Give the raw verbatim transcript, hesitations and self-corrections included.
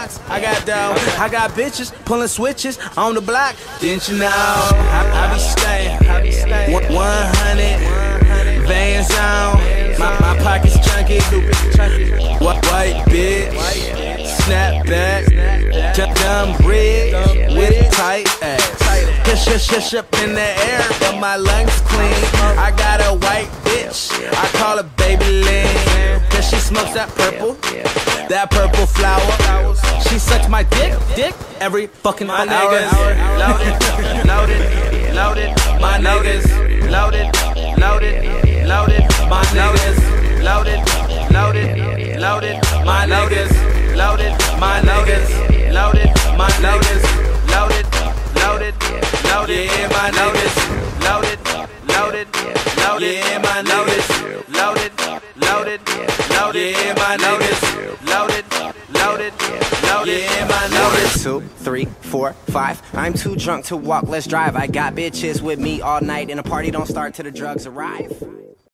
box. I got dough. I got bitches pulling switches on the block. Didn't you know? I, I be staying. I be staying. one hundred Vans on. My, my pockets chunky. What white bitch? Snap back. Dumb rig with tight ass. Hish, hish, hish up in the air, but my lungs clean. I got a white bitch, I call her Baby Lean. Cause she smokes that purple, that purple flower. She sucks my dick, dick, every fucking hour. Loaded, loaded, loaded, my niggas. Loaded, loaded, loaded, my niggas. Loaded, loaded, loaded, my niggas. Loaded, my niggas. Loaded, my niggas. Loaded, loaded, loaded, yeah, my niggas. Loaded, loaded, loaded, yeah, my niggas. Loaded, loaded, loaded, yeah, my niggas. Loaded, loaded, loaded, yeah, my niggas. Two, three, four, five. I'm too drunk to walk, let's drive. I got bitches with me all night, and the party don't start till the drugs arrive.